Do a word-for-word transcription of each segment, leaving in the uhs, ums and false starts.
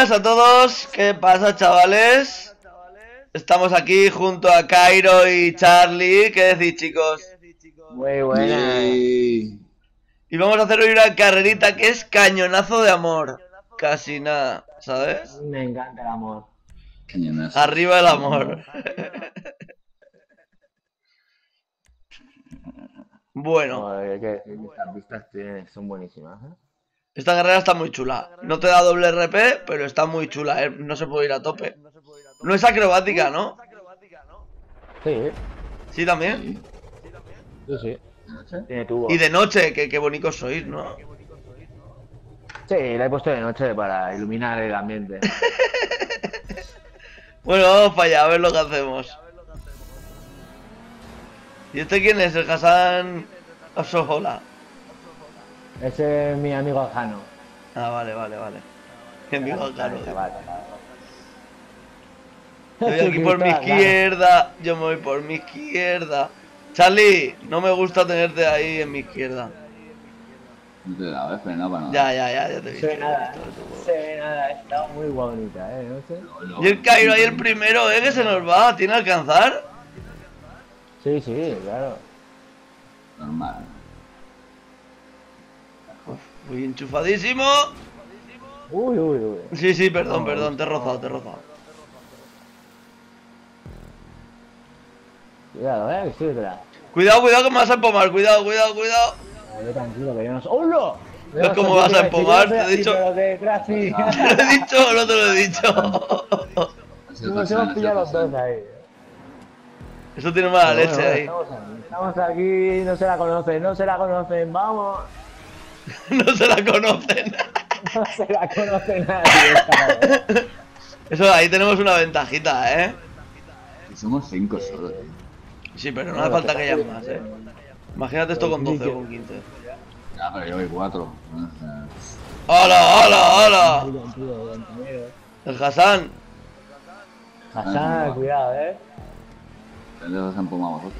buenas a todos, ¿qué pasa, chavales? Estamos aquí junto a Cairo y Charlie, ¿qué decís, chicos? Muy buena. Y vamos a hacer hoy una carrerita que es cañonazo de amor. Casi nada, ¿sabes? Me encanta el amor. Cañonazo. Arriba el amor. Bueno. No, hay que decir que estas vistas tienen- son buenísimas, ¿eh? Esta carrera está muy chula. No te da doble R P, pero está muy chula, ¿eh? No se puede ir a tope. No es acrobática, ¿no? Sí, Sí, también. sí, sí. Tiene tubo. Y de noche, que qué bonitos sois, ¿no? Sí, la he puesto de noche para iluminar el ambiente. Bueno, vamos para allá, a ver lo que hacemos. ¿Y este quién es? El Hassan Absohola. Ese es mi amigo Jano. Ah, vale, vale, vale. Mi amigo Jano. Yo voy aquí por mi izquierda. Yo me voy por mi izquierda. Charlie, no me gusta tenerte ahí en mi izquierda. No te da, ¿ves? Frenado para nada. Ya, ya, ya, ya te he No visto. se ve nada, no se ve nada. Está muy bonita, ¿eh? No sé. No, no, Y el Cairo ahí el primero, ¿eh? Que se nos va. ¿Tiene alcanzar? Sí, sí, claro. Normal. Uf, muy enchufadísimo. Uy, uy, uy. Sí, sí, perdón, perdón, te he rozado, te he rozado. Cuidado, ¿eh? Que sí, espera. Cuidado, cuidado que me vas a empomar, cuidado, cuidado, cuidado. Yo tranquilo, que yo no soy. ¡Hola! ¿Ves cómo vas a empomar? Te he dicho. Pero detrás sí. ¿Te lo he dicho o no te lo he dicho? Nos hemos pillado los dos ahí. Eso tiene mala Pero leche bueno, ahí. Estamos aquí, estamos aquí, no se la conocen, no se la conocen, vamos. No se la conocen. No se la conoce nadie esta vez. Eso, ahí tenemos una ventajita, ¿eh? Y somos cinco solo, tío. Sí, pero no hace falta que haya más, ¿eh? Imagínate esto con doce o con quince. Ya, pero yo voy cuatro. O sea, ¡Hala, hala, hala! El Hassan. Hassan, cuidado, eh. ¿dónde os han empomado vosotros?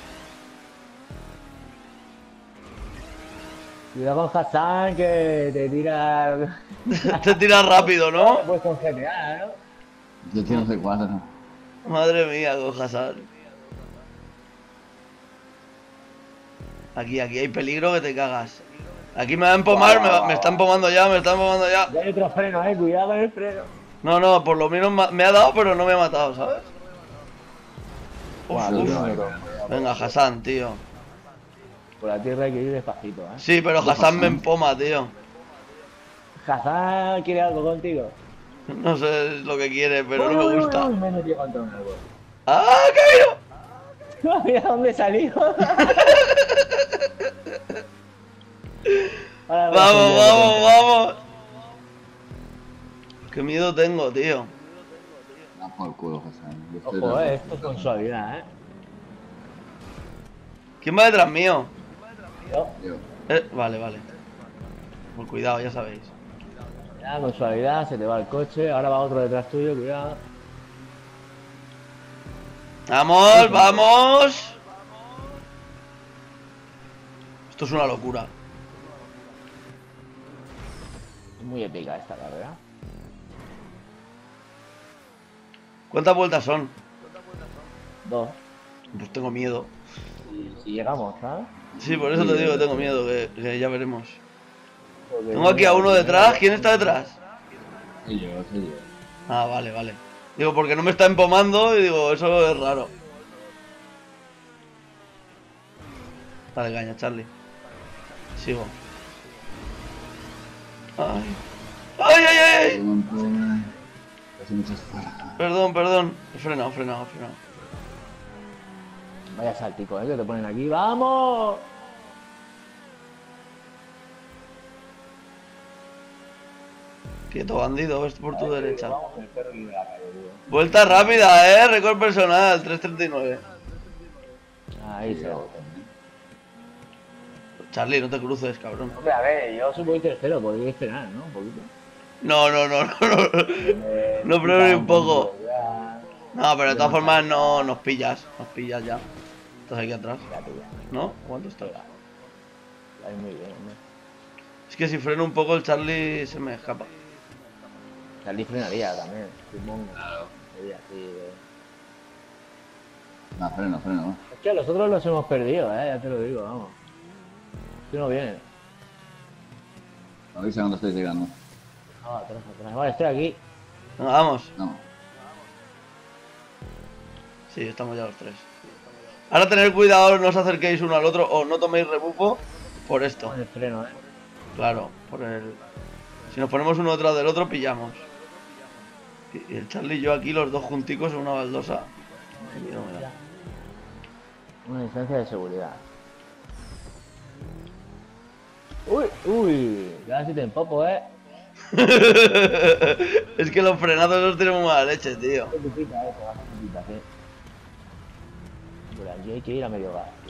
Cuidado con Hassan que te tira. Te tira rápido, ¿no? Pues con G T A, ¿no? Yo tío no sé cuatro. Madre mía, con Hassan. Aquí, aquí hay peligro que te cagas. Aquí me va a empomar, me, va- me está empomando ya, me está empomando ya. Ya hay otro freno, eh. Cuidado con el freno. No, no, por lo menos ma- me ha dado, pero no me ha matado, ¿sabes? Uf, Buah, uf. tío, tío. Venga, Hassan, tío. Por la tierra hay que ir despacito, eh. Sí, pero Hassan me empoma, tío. Hassan quiere algo contigo. No sé lo que quiere, pero Uy, no uy, me uy, gusta. uy, me he metido contra un árbol. ¡Ah, Cairo! Mira dónde salió. Ahora voy a Vamos, seguir vamos, de vamos. Qué miedo tengo, tío. Da por culo, Hassan. Yo estoy Ojo, loco. eh, esto es con suavidad, eh. ¿Quién va detrás mío? Yo, Yo. Eh, vale, vale. Pues cuidado, ya sabéis. ya, con suavidad, se te va el coche, ahora va otro detrás tuyo, cuidado. ¡Vamos, vamos! Esto es una locura. Es muy épica esta carrera. ¿Cuántas vueltas son? Dos. Pues tengo miedo. Y si llegamos, ¿sabes? Sí, por eso te digo que tengo miedo, que, que ya veremos. Porque Tengo aquí a uno detrás. ¿Quién está detrás? Soy yo, soy yo. Ah, vale, vale. Digo, porque no me está empomando y digo, eso es raro. Dale caña, Charlie. Sigo. Ay. ¡Ay, ay, ay! Tengo un problema. Casi muchas fuera. Perdón, perdón. He frenado, he frenado, he frenado. Vaya saltico, ¿eh? Que te ponen aquí. ¡Vamos! Quieto, bandido, ves por tu derecha. Vamos con el perro y de la calle, tío. Vuelta rápida, eh. Récord personal, tres treinta y nueve. Ahí se va. Charlie, no te cruces, cabrón. Hombre, a ver, yo soy muy tercero, podría esperar, ¿no? Un poquito. No, no, no, no, no. Eh, No, pero ni un poco. ya. No, pero de todas formas no nos pillas. Nos pillas ya. Estás aquí atrás, Ya, tío. ¿no? ¿Cuánto estás? Ahí muy bien, hombre. Es que si freno un poco el Charlie se me escapa. Charlie frenaría también, supongo. Claro. Sería así de... No, freno, freno. Es que los otros los hemos perdido, eh, ya te lo digo, vamos. Tú no vienes. Avisa cuando estáis llegando. Ah, atrás, atrás. Vale, estoy aquí. Venga, vamos. No. Sí, estamos ya los tres. Ahora tener cuidado, no os acerquéis uno al otro o no toméis rebufo por esto. Con el freno, eh. Claro, por el... Si nos ponemos uno detrás del otro, pillamos. Y el Charlie y yo aquí, los dos junticos en una baldosa. Mira, mira. Una distancia de seguridad. Uy, uy, casi te empapo, eh. Es que los frenazos los tenemos mala leche, tío. Qué pupita, eh, te vas a pupita, ¿qué? Por aquí hay que ir a medio gas, tío.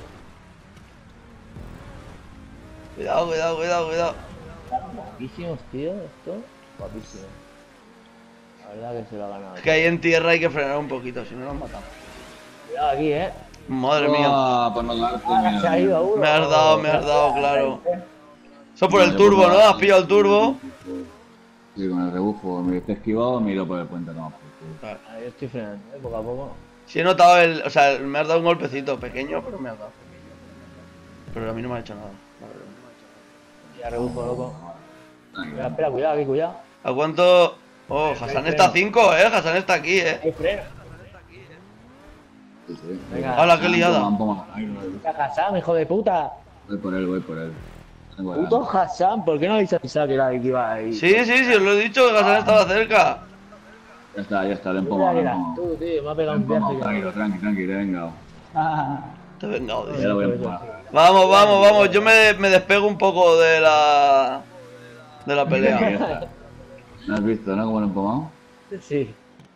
Cuidado, cuidado, cuidado, cuidado. Guapísimos, tío, esto. Guapísimo. La verdad que se lo ha ganado. Es que ahí en tierra hay que frenar un poquito, si no nos matamos. Cuidado aquí, eh. Madre mía. Ah, por no darte, Ah, se ha ido uno. Me has dado, me has dado, claro. Eso por el turbo, ¿no? Has pillado el turbo. Sí, con el rebufo. Me he esquivado, me he ido por el puente, no. Claro. Ah, yo estoy frenando, eh, poco a poco. Sí he notado el... O sea, me has dado un golpecito pequeño, pero me has dado. Pero a mí no me ha hecho nada. la verdad. Ya rebufo, loco. Espera, Tranquilo. espera, cuidado aquí, cuidado. ¿A cuánto...? Oh, Hassan está a cinco, eh. Hassan está aquí, eh. Hay freno. Sí, sí. Venga. ¡Hala, qué liada! Toma, toma. Ahí lo veo. Puta Hassan, hijo de puta. Voy por él, voy por él. Tengo Puto delante. Hassan, ¿por qué no habéis avisado que era el que iba ahí? Sí, sí, sí, os lo he dicho, que Hassan estaba cerca. Ya está, ya está, le Tú empomo, le eras empomo. tú, tío, me ha pegado Le un viaje. empomo, ya. tranquilo, tranqui, tranqui, venga. Te he vengado, Ya dice. lo voy a empujar. Vamos, vamos, vamos. Yo me, me despego un poco de la... De la pelea. ¿No has visto, no? ¿Cómo lo he empomado? Sí.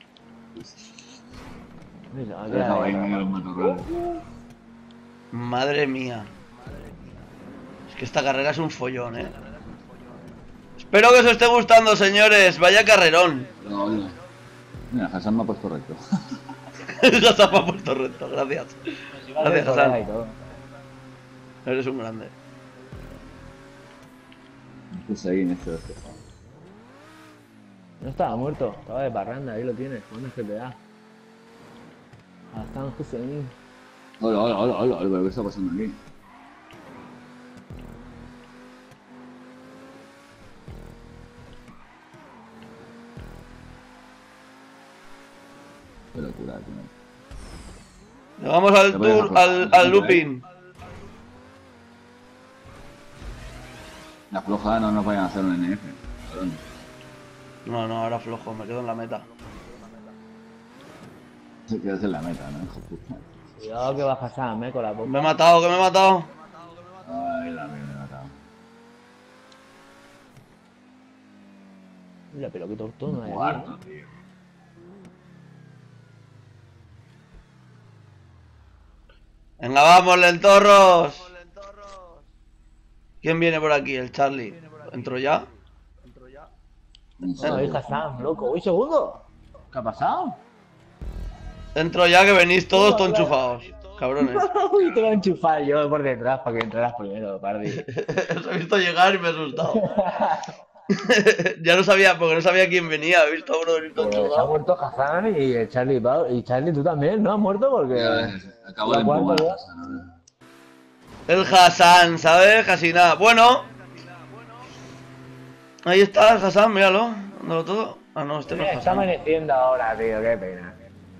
Mira, Lo he aquí dejado ahí hay- en medio de los matorrales. Madre mía. Es que esta carrera es un follón, eh. Espero que os esté gustando, señores. Vaya carrerón. No, oye. Mira, Hassan me ha puesto recto. Hassan me ha puesto recto, gracias. Gracias, Hassan. y todo. Eres un grande. Es que seguí en esto, esto. No estaba muerto, estaba de parranda, ahí lo tienes, jugando G T A. Hasta un Hussein. Hola, hola, hola, hola, hola, ¿qué está pasando aquí? Qué locura, tío. Le vamos al tour, al, al looping. La floja no nos vayan a hacer un N F, cabrón. No, no, ahora flojo, me quedo en la meta. Se quiere hacer la meta, ¿no? Hijo de puta. Cuidado que baja Sam, eh, con la Me he boca. matado, que me he matado. Ay, la mierda, me he matado. Mira, pero qué tortón hay aquí, Cuarto, ¿no? tío. Venga, vamos, lentorros. ¿Quién viene por aquí? El Charlie. ¿Entro ya? No sé. No, hija Sam, loco. Uy, segundo. ¿Qué ha pasado? Entro ya, que venís todos todos enchufados. Cabrones. Uy, te voy a enchufar yo por detrás para que entraras primero, Pardi. Os he visto llegar y me he asustado. Ya no sabía, porque no sabía quién venía. He visto a uno venir todo Pues se ha enchufado. muerto Hassan y el Charlie Pau. Y Charlie, tú también, ¿no? ¿Has muerto? Porque... Ya, acabo la de cuarta empomar ya. a Hassan ahora. El Hassan, ¿sabes? Casi nada. Bueno. Ahí está el Hassan, míralo. Dándolo todo. Ah, no, este no es Está Hassan. amaneciendo ahora, tío, qué pena.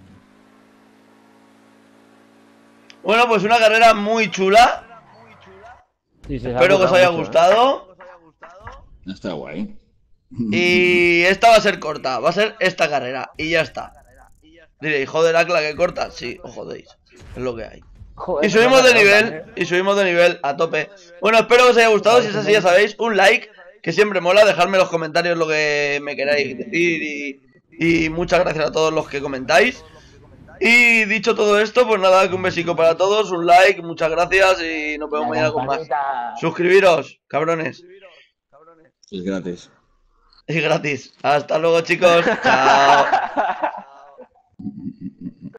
Bueno, pues una carrera muy chula. Sí, se Espero que os haya gustado. Está guay. Y esta va a ser corta. Va a ser esta carrera. Y ya está. Diréis, joder, Acla, que corta. Sí, os jodéis. Es lo que hay. Joder, Y subimos de no, nivel. Y subimos de nivel a tope. Bueno, espero que os haya gustado. Si es así, ya sabéis, un like, que siempre mola. Dejadme en los comentarios lo que me queráis decir. Y, y muchas gracias a todos los que comentáis. Y dicho todo esto, pues nada, que un besico para todos, un like, muchas gracias y nos vemos La mañana con más. campanita. Suscribiros, cabrones. Es gratis. Y gratis. Hasta luego, chicos. Chao.